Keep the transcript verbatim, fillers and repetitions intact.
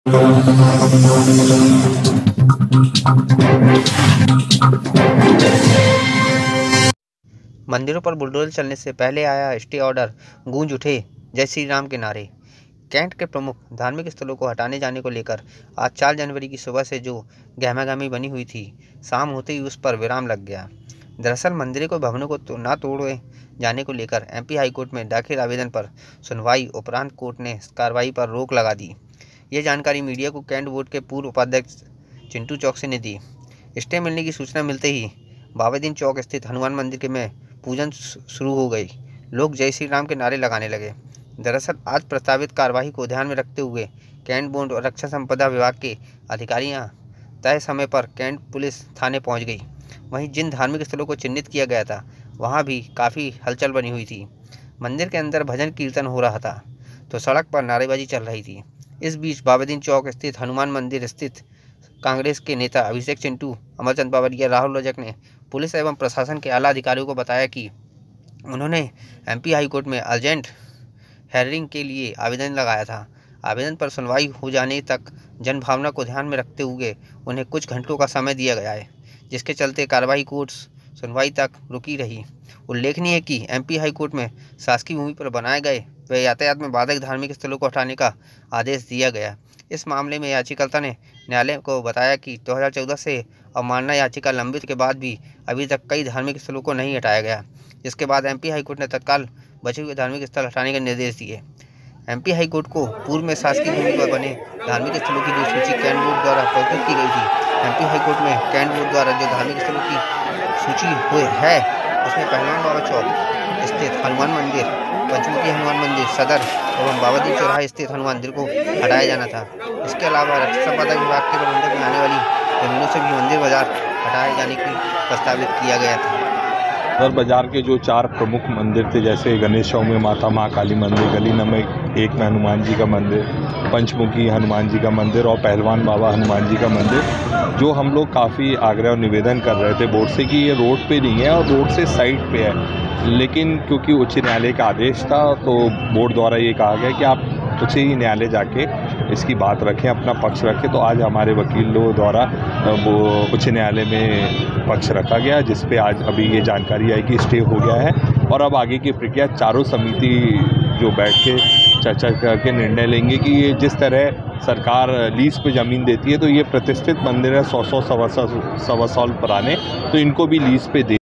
मंदिरों पर बुलडोजर चलने से पहले आया स्टे ऑर्डर, गूंज उठे जय श्री राम के नारे। कैंट के प्रमुख धार्मिक स्थलों को हटाने जाने को लेकर आज चार जनवरी की सुबह से जो गहमागहमी बनी हुई थी, शाम होते ही उस पर विराम लग गया। दरअसल मंदिरों को भवनों को तो ना तोड़े जाने को लेकर एमपी हाईकोर्ट में दाखिल आवेदन पर सुनवाई उपरांत कोर्ट ने कार्रवाई पर रोक लगा दी। ये जानकारी मीडिया को कैंट बोर्ड के पूर्व उपाध्यक्ष चिंटू चौकसी ने दी। स्टे मिलने की सूचना मिलते ही बाबादीन चौक स्थित हनुमान मंदिर के में पूजन शुरू हो गई। लोग जय श्री राम के नारे लगाने लगे। दरअसल आज प्रस्तावित कार्यवाही को ध्यान में रखते हुए कैंट बोर्ड और रक्षा संपदा विभाग के अधिकारियां तय समय पर कैंट पुलिस थाने पहुंच गई। वहीं जिन धार्मिक स्थलों को चिन्हित किया गया था वहां भी काफ़ी हलचल बनी हुई थी। मंदिर के अंदर भजन कीर्तन हो रहा था तो सड़क पर नारेबाजी चल रही थी। इस बीच बाबादीन चौक स्थित हनुमान मंदिर स्थित कांग्रेस के नेता अभिषेक चिंटू, अमरचंद बावरिया, राहुल रजक ने पुलिस एवं प्रशासन के आला अधिकारियों को बताया कि उन्होंने एमपी हाईकोर्ट में अर्जेंट हेयरिंग के लिए आवेदन लगाया था। आवेदन पर सुनवाई हो जाने तक जनभावना को ध्यान में रखते हुए उन्हें कुछ घंटों का समय दिया गया है, जिसके चलते कार्रवाई कोर्ट सुनवाई तक रुकी रही। उल्लेखनीय है कि एमपी हाईकोर्ट में शासकीय भूमि पर बनाए गए व यातायात में बाधक धार्मिक स्थलों को हटाने का आदेश दिया गया। इस मामले में याचिकाकर्ता ने न्यायालय को बताया कि दो हज़ार चौदह से अवमानना याचिका लंबित के बाद भी अभी तक कई धार्मिक स्थलों को नहीं हटाया गया, जिसके बाद एमपी हाईकोर्ट ने तत्काल बचे हुए धार्मिक स्थल हटाने के निर्देश दिए। एमपी हाईकोर्ट को पूर्व में शासकीय भूमि पर बने धार्मिक स्थलों की जो सूची कैंट बोर्ड द्वारा प्रस्तुत की गई थी, एमपी हाईकोर्ट में कैंट बोर्ड द्वारा जो धार्मिक स्थलों की सूची हुई है उसमें पहलवान बाबा चौक स्थित हनुमान मंदिर, पंचमुखी हनुमान मंदिर सदर एवं बाबादीन चौराहे स्थित हनुमान मंदिर को हटाया जाना था। इसके अलावा रक्षा संपदा विभाग के प्रबंधक में आने वाली जमीनों से भी मंदिर बाजार हटाए जाने की प्रस्तावित किया गया था। सदर बाजार के जो चार प्रमुख मंदिर थे, जैसे गणेश चौक में माता महाकाली मंदिर, गली नंबर एक में हनुमान जी का मंदिर, पंचमुखी हनुमान जी का मंदिर और पहलवान बाबा हनुमान जी का मंदिर, जो हम लोग काफ़ी आग्रह और निवेदन कर रहे थे बोर्ड से कि ये रोड पे नहीं है और रोड से साइड पे है, लेकिन क्योंकि उच्च न्यायालय का आदेश था तो बोर्ड द्वारा ये कहा गया कि आप उच्च न्यायालय जाके इसकी बात रखें, अपना पक्ष रखें। तो आज हमारे वकीलों द्वारा वो उच्च न्यायालय में पक्ष रखा गया, जिस पे आज अभी ये जानकारी आई कि स्टे हो गया है और अब आगे की प्रक्रिया चारों समिति जो बैठ के चर्चा करके निर्णय लेंगे कि ये जिस तरह सरकार लीज पे ज़मीन देती है तो ये प्रतिष्ठित मंदिर है, सौ सौ सवा सौ सवा साल पुराने, तो इनको भी लीज पे दे